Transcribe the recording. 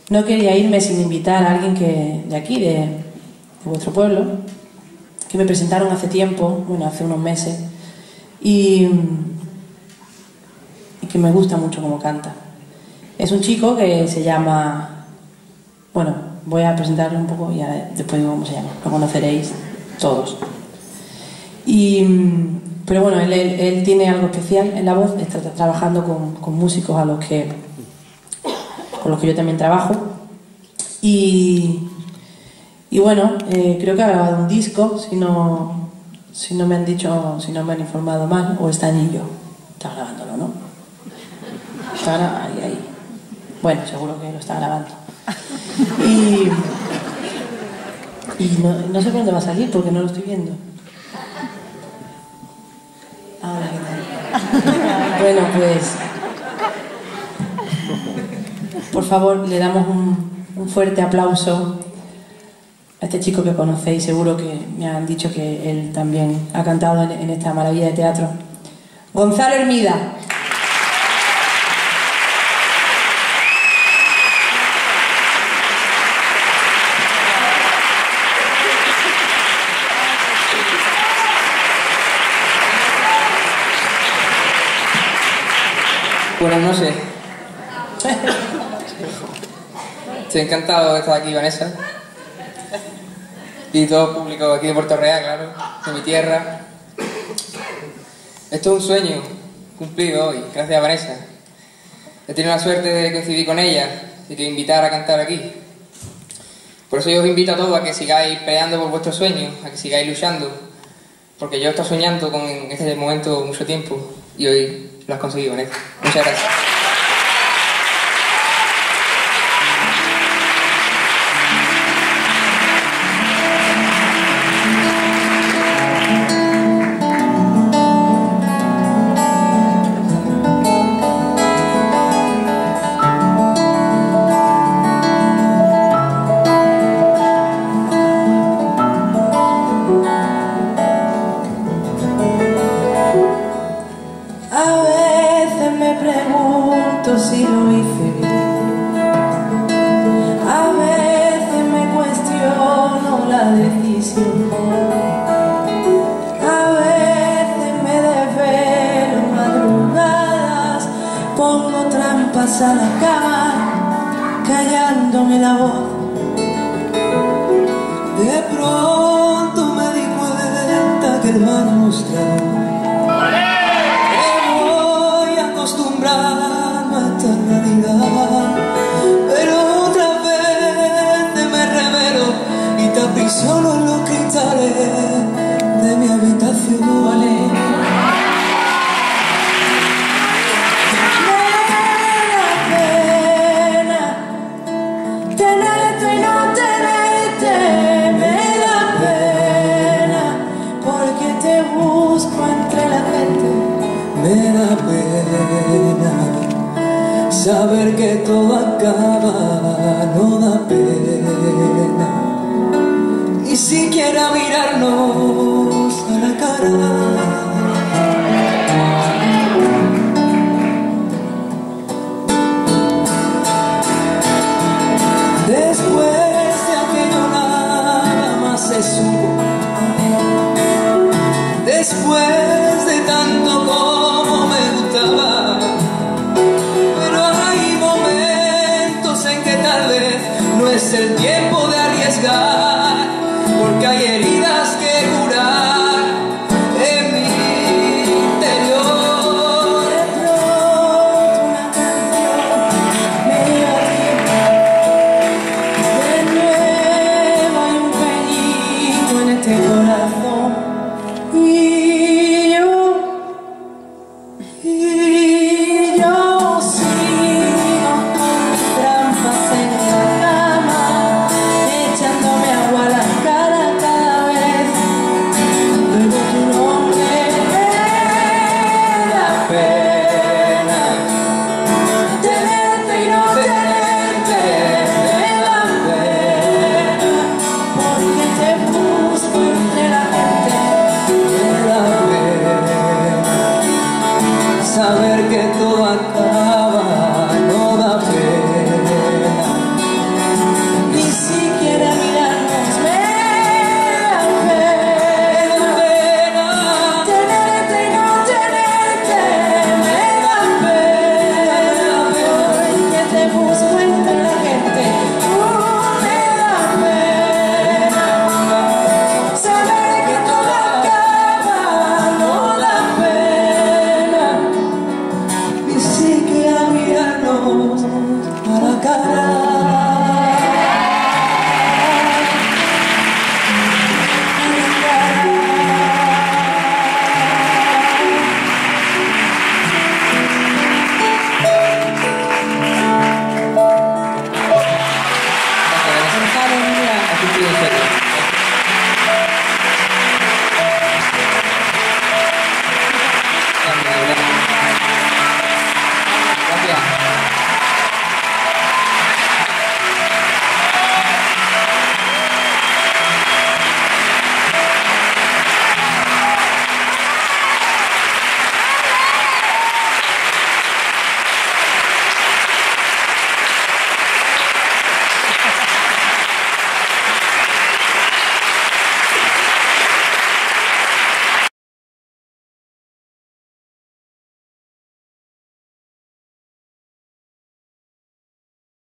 no quería irme sin invitar a alguien de aquí, de vuestro pueblo, que me presentaron hace tiempo, bueno, hace unos meses, y que me gusta mucho cómo canta. Es un chico que se llama... Bueno, voy a presentarlo un poco y después digo cómo se llama. Lo conoceréis todos. Pero bueno, él tiene algo especial en la voz. Está trabajando con músicos con los que yo también trabajo. Y bueno, creo que ha grabado un disco, si no me han dicho, si no me han informado mal, o está en ello. Está grabándolo, ¿no? Está ahí. Bueno, seguro que lo está grabando. Y no sé por dónde va a salir porque no lo estoy viendo. Ahora que tal. Bueno, pues por favor, le damos un fuerte aplauso a este chico que conocéis. Seguro que me han dicho que él también ha cantado en esta maravilla de teatro. Gonzalo Hermida. Buenas noches. Estoy encantado de estar aquí, Vanessa. Y todo el público aquí de Puerto Real, claro, de mi tierra. Esto es un sueño cumplido hoy, gracias a Vanessa. He tenido la suerte de coincidir con ella y de invitar a cantar aquí. Por eso yo os invito a todos a que sigáis peleando por vuestros sueños, a que sigáis luchando. Porque yo he estado soñando con este momento mucho tiempo y hoy lo has conseguido, Vanessa. Muchas gracias. Si lo hice bien, a veces me cuestiono la decisión, a veces me desvelo madrugadas, pongo trampas a la cama, callándome la voz. De pronto me di cuenta que el mar mostraba que voy acostumbrado esta realidad, pero otras veces me revelo y te aprisiono en los cristales de mi habitación. Me da pena tenerte y no tenerte, me da pena porque te busco entre la gente, me da pena saber que todo acaba, no da pena ni siquiera mirarnos a la cara. Después de aquello nada más se supo, después de tanto como me gustaba. No es el tiempo de arriesgar, porque hay heridas que curar en mi interior. De pronto una canción me dio tiempo, de nuevo hay un peligro en este corazón, y yo sigo con trampas en la cama, echándome agua a la cara cada vez. Luego tu nombre me da pena tenerte y no tenerte, me da pena porque te busco entre la gente, me da pena saber que todo acaba.